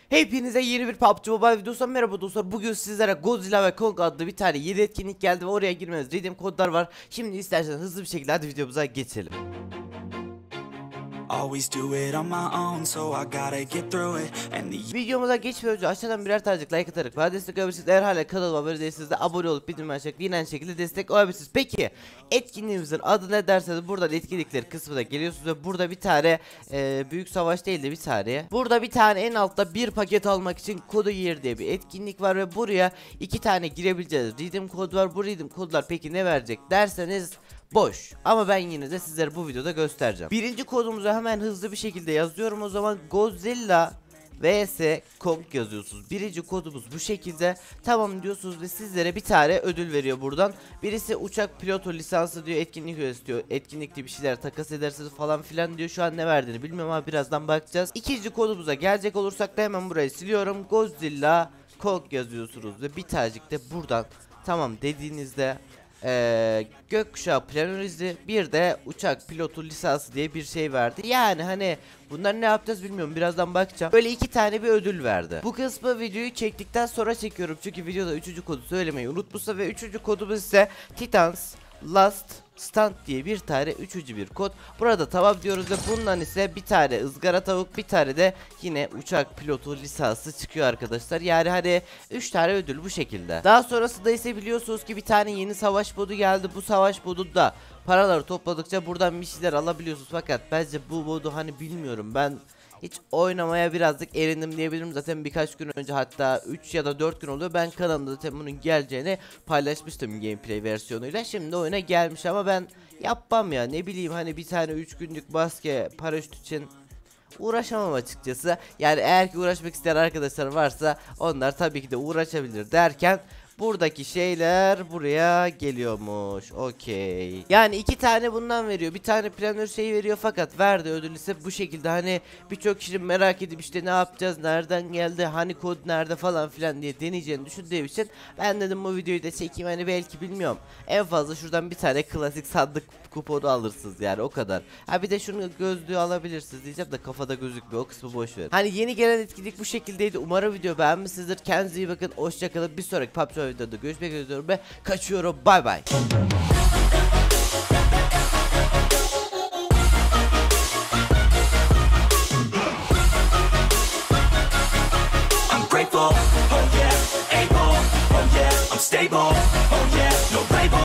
Hepinize yeni bir PUBG Mobile videosundan merhaba dostlar. Bugün sizlere Godzilla ve Kong adlı bir tane yeni etkinlik geldi ve oraya girmeniz redeem kodlar var. Şimdi isterseniz hızlı bir şekilde hadi videomuza geçelim. Always do it on my own, so I gotta get through it. And Videomuza geçmeden önce aşağıdan birer tanecik like atarak bana destek olabilirsiniz. Eğer hala kanalıma abone değilseniz de abone olup bildirim açarak yine aynı şekilde destek olabilirsiniz. Peki etkinliğimizin adı ne derseniz buradan etkinlikler kısmına geliyorsunuz ve burada bir tane büyük savaş değil de bir tane. Burada bir tane en altta bir paket almak için kodu yer diye bir etkinlik var ve buraya 2 tane girebileceğiz. Redeem kod var. Bu redeem kodlar peki ne verecek derseniz boş. Ama ben yine de sizlere bu videoda göstereceğim. Birinci kodumuzu hemen hızlı bir şekilde yazıyorum. O zaman Godzilla vs Kong yazıyorsunuz. Birinci kodumuz bu şekilde. Tamam diyorsunuz ve sizlere bir tane ödül veriyor buradan. Birisi uçak pilotu lisansı diyor, etkinlik üyesi diyor. Etkinlikte bir şeyler takas edersiniz falan filan diyor. Şu an ne verdiğini bilmiyorum ama birazdan bakacağız. İkinci kodumuza gelecek olursak da hemen burayı siliyorum. Godzilla Kong yazıyorsunuz ve bir tanecik de buradan tamam dediğinizde gökkuşağı planörizi bir de uçak pilotu lisansı diye bir şey verdi. Yani hani bunlar ne yapacağız bilmiyorum, birazdan bakacağım. Böyle 2 tane bir ödül verdi. Bu kısmı videoyu çektikten sonra çekiyorum çünkü videoda 3. kodu söylemeyi unutmuşsa ve 3. kodumuz ise Titans Last Stand diye bir tane 3. bir kod. Burada tamam diyoruz ve bundan ise bir tane ızgara tavuk, bir tane de yine uçak pilotu lisansı çıkıyor arkadaşlar. Yani hani 3 tane ödül bu şekilde. Daha sonrasında ise biliyorsunuz ki bir tane yeni savaş modu geldi. Bu savaş modunda paraları topladıkça buradan bir şeyler alabiliyorsunuz. Fakat bence bu modu hani bilmiyorum, ben hiç oynamaya birazcık erindim diyebilirim. Zaten birkaç gün önce, hatta 3 ya da 4 gün oluyor, ben kanalımda zaten bunun geleceğini paylaşmıştım gameplay versiyonuyla. Şimdi oyuna gelmiş ama ben yapmam ya, ne bileyim hani bir tane 3 günlük maske paraşüt için uğraşamam açıkçası. Yani eğer ki uğraşmak isteyen arkadaşlar varsa onlar tabii ki de uğraşabilir derken buradaki şeyler buraya geliyormuş. Okey. Yani 2 tane bundan veriyor. Bir tane planör şeyi veriyor fakat verdi ödül ise bu şekilde. Hani birçok kişi merak edip işte ne yapacağız, nereden geldi, hani kod nerede falan filan diye deneyeceğini düşündüğüm için ben dedim bu videoyu da çekeyim. Hani belki bilmiyorum, en fazla şuradan bir tane klasik sandık kuponu alırsınız yani, o kadar. Ha bir de şunu gözlüğü alabilirsiniz diyeceğim de kafada gözükmüyor, o kısmı boş ver. Hani yeni gelen etkinlik bu şekildeydi. Umarım video beğenmişsinizdir. Kendinize iyi bakın. Hoşçakalın. Bir sonraki PUBG videoda görüşmek üzere ve kaçıyorum. Bay bay.